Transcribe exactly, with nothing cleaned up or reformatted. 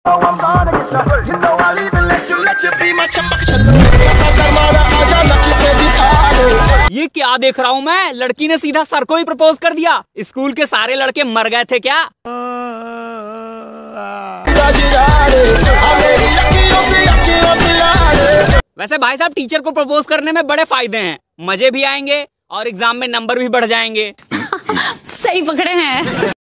ये क्या देख रहा हूँ मैं? लड़की ने सीधा सर को ही प्रपोज कर दिया। स्कूल के सारे लड़के मर गए थे क्या? वैसे भाई साहब, टीचर को प्रपोज करने में बड़े फायदे हैं, मजे भी आएंगे और एग्जाम में नंबर भी बढ़ जाएंगे। सही पकड़े हैं।